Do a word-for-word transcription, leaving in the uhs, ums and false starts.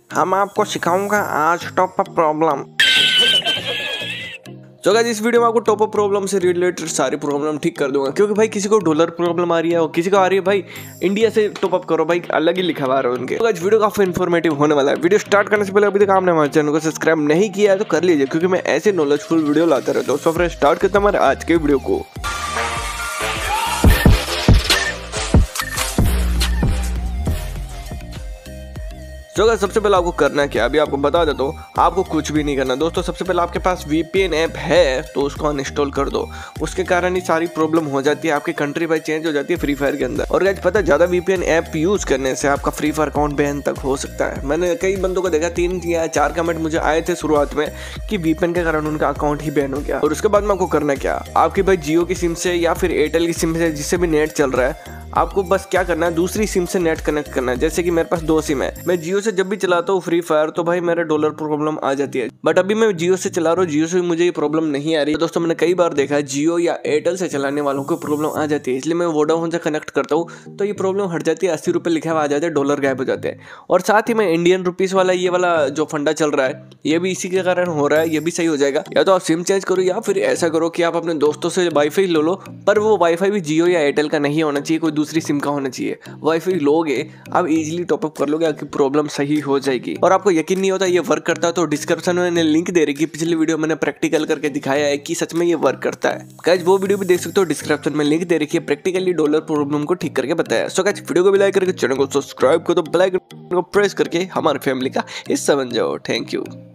हम आपको सिखाऊंगा आज टॉप अप प्रॉब्लम। तो गाइस इस वीडियो में आपको टॉप अप प्रॉब्लम से रिलेटेड सारी प्रॉब्लम ठीक कर दूंगा, क्योंकि भाई किसी को डॉलर प्रॉब्लम आ रही है और किसी को आ रही है भाई इंडिया से टॉप अप करो, भाई अलग ही लिखा हुआ है उनके। तो गाइस वीडियो काफी इन्फॉर्मेटिव होने वाला है। वीडियो स्टार्ट करने से पहले अभी तक आपने हमारे चैनल को सब्सक्राइब नहीं किया है तो कर लीजिए, क्योंकि मैं ऐसे नॉलेजफुल वीडियो लाता रहता हूं। तो फिर स्टार्ट करते हैं हमारे आज के वीडियो को। तो अगर सबसे पहले आपको करना क्या, अभी आपको बता देता हूँ, आपको कुछ भी नहीं करना दोस्तों। सबसे पहले आपके पास वीपीएन ऐप है तो उसको अनइंस्टॉल कर दो। उसके कारण ही सारी प्रॉब्लम हो जाती है, आपकी कंट्री भाई चेंज हो जाती है फ्री फायर के अंदर। और गाइस पता है ज्यादा वीपीएन ऐप यूज करने से आपका फ्री फायर अकाउंट बैन तक हो सकता है। मैंने कई बंदों को देखा, तीन या चार कमेंट मुझे आए थे शुरुआत में कि वीपीएन के कारण उनका अकाउंट ही बैन हो गया। और उसके बाद में आपको करना क्या, आपकी भाई जियो की सिम से या फिर एयरटेल की सिम से, जिससे भी नेट चल रहा है, आपको बस क्या करना है, दूसरी सिम से नेट कनेक्ट करना है। जैसे कि मेरे पास दो सिम है, मैं जियो से जब भी चलाता हूँ फ्री फायर तो भाई मेरे डॉलर प्रॉब्लम आ जाती है। बट अभी मैं जियो से चला रहा हूँ, जियो से मुझे ये प्रॉब्लम नहीं आ रही है। दोस्तों मैंने कई बार देखा है जियो या एयरटेल से चलाने वालों को प्रॉब्लम आ जाती है, इसलिए मैं वोडाफोन से कनेक्ट करता हूँ तो ये प्रॉब्लम हट जाती है। अस्सी रुपये लिखा हुआ आ जाते हैं, डॉलर गायब हो जाते हैं। और साथ ही में इंडियन रुपीज वाला ये वाला जो फंडा चल रहा है ये भी इसी के कारण हो रहा है, ये भी सही हो जाएगा। या तो आप सिम चेंज करो या फिर ऐसा करो कि आप अपने दोस्तों से वाईफाई ले लो, पर वो वाईफाई भी जियो या एयरटेल का नहीं होना चाहिए, कोई दूसरी सिम का होना चाहिए। वाईफाई लोगे आप इजीली टॉपअप कर लोगे, आपकी प्रॉब्लम सही हो जाएगी। और आपको यकीन नहीं होता ये वर्क करता है तो डिस्क्रिप्शन में मैंने लिंक दे रखी है, पिछली वीडियो मैंने प्रैक्टिकल करके दिखाया है कि सच में ये वर्क करता है। गाइस वो वीडियो भी देख सकते हो, डिस्क्रिप्शन में लिंक दे रखी है, प्रैक्टिकली डॉलर प्रॉब्लम को ठीक करके बताया। सो गाइस वीडियो को भी लाइक करके चैनल को सब्सक्राइब करो, बेल आइकन को प्रेस करके हमारी फैमिली का हिस्सा बन जाओ। Thank you.